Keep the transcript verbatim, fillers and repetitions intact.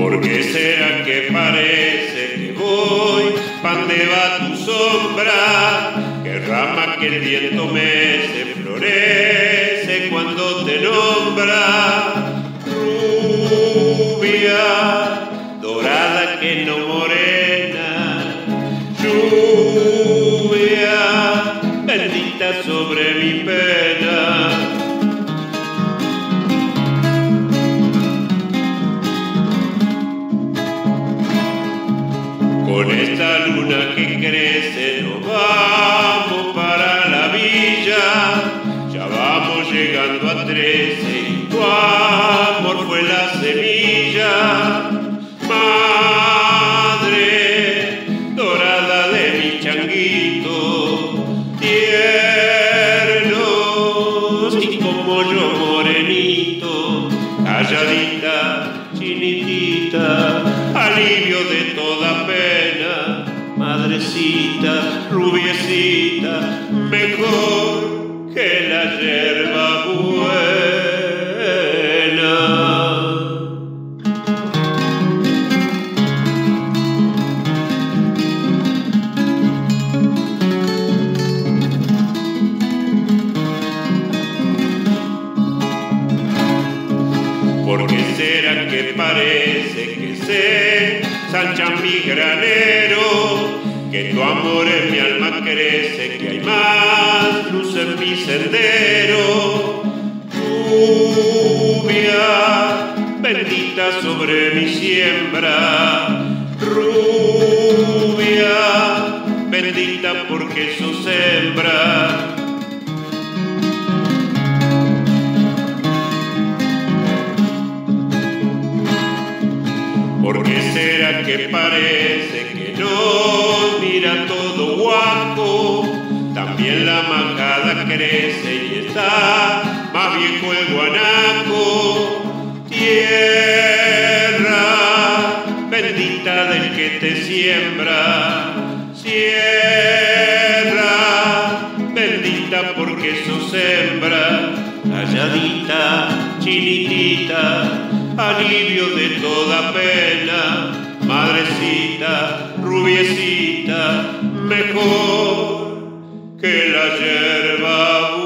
¿Por qué será que parece que voy pan de va tu sombra? Que rama que el viento mece, florece cuando te nombra. Rubia, dorada que no morena, lluvia bendita sobre mi pena. Con esta luna que crece nos vamos para la villa, ya vamos llegando a trece y tu amor fue la semilla. Madre dorada de mi changuito, tiernos y como yo morenito, calladita, chinitita, alivio de toda pena, madrecita, rubiecita, mejor que la yerba buena. ¿Por qué será que parece que se ensancha mi granero? Que tu amor en mi alma crece, que hay más luz en mi sendero. Lluvia bendita sobre mi siembra, rubia bendita porque sos hembra. ¿Por qué será que parece que nos mira todo guapo? También la majada crece y está más viejo el guanaco. Tierra bendita del que te siembra, sierra bendita porque sos hembra, calladita, chinitita, alivio de toda pena, madrecita, rubiecita, mejor que la yerba